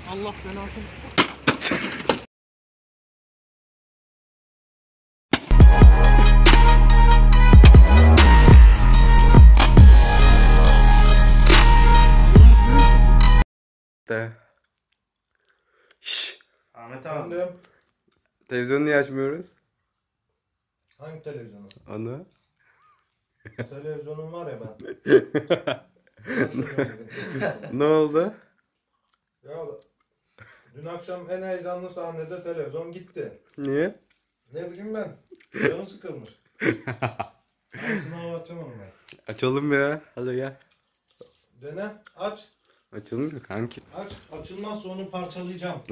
Allah belasını. Şşş. Ahmet abi. Televizyonu niye açmıyoruz? Hangi televizyonu? Onu. Televizyonum var ya ben. Ne oldu? Ya dün akşam en heyecanlı sahnede televizyon gitti. Niye? Ne bileyim ben. Canı sıkılmış. Sınava açacağım onu ben. Açalım ya. Hadi gel. Dene aç. Açalım mı kanki? Aç. Açılmazsa onu parçalayacağım.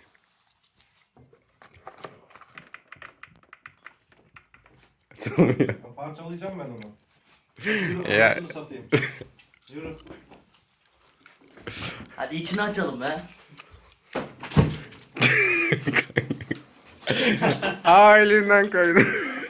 Açalım ya. Ya parçalayacağım ben onu. Yürü Ya. anasını satayım. Yürü. Hadi içini açalım be. Aa, elinden koydu.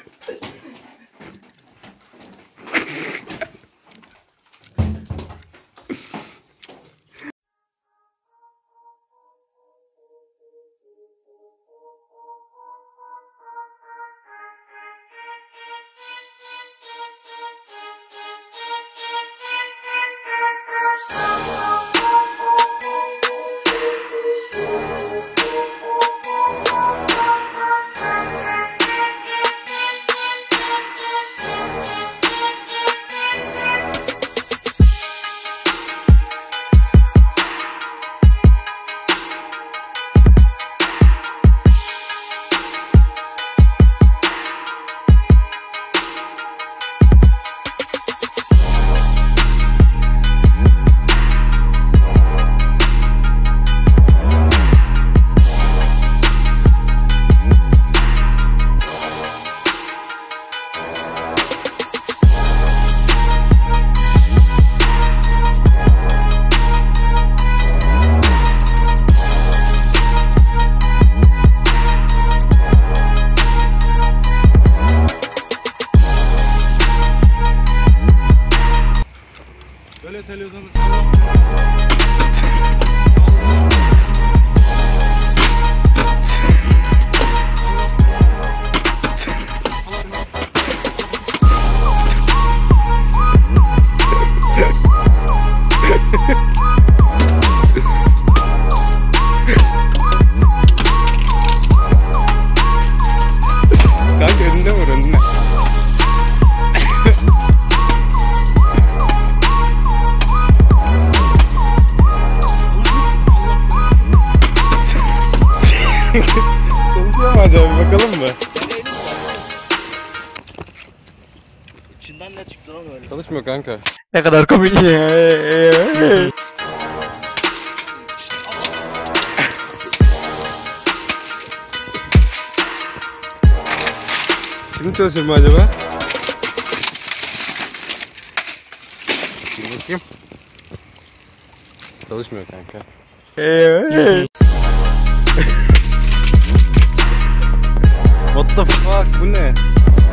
Böyle televizyonu. Kanka önünde var önünde. Çalışıyor mu acaba, bir bakalım mı? İçinden ne çıktı lan öyle? Çalışmıyor kanka. Ne kadar komik. Şimdi çalışır mı acaba? Bir bakayım. Çalışmıyor kanka. What the fuck, bu ne?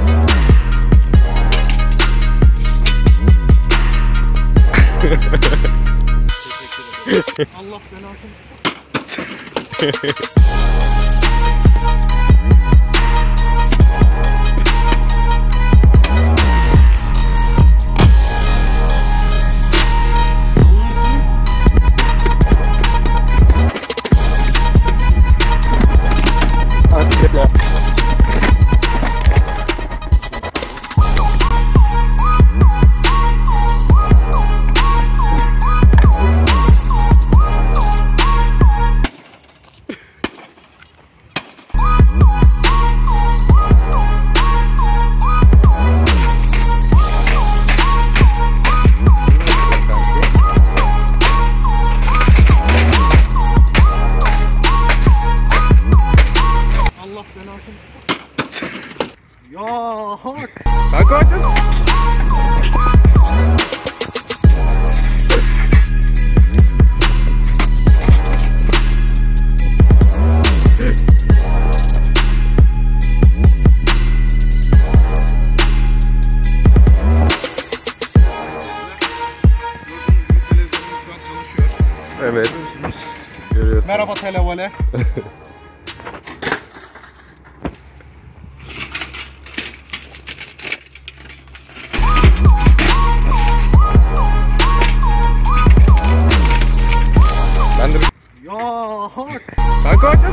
Allah belasını. Merhaba televole. Ben de Ya kanka açın.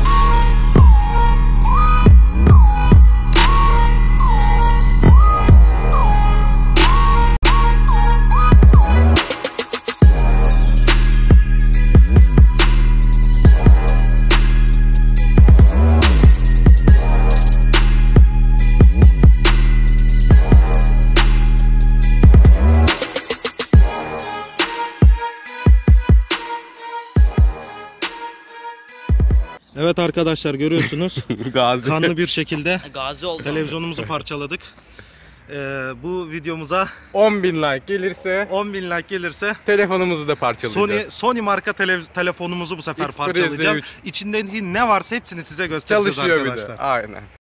Evet arkadaşlar görüyorsunuz. Gazi. Kanlı bir şekilde Gazi oldu. televizyonumuzu parçaladık. Bu videomuza 10.000 like gelirse 10.000 like gelirse telefonumuzu da parçalayacağız. Sony marka telefonumuzu bu sefer Xperia parçalayacağım. Z3. İçindeki ne varsa hepsini size göstereceğiz Çalışıyor bir arkadaşlar. de. Aynen.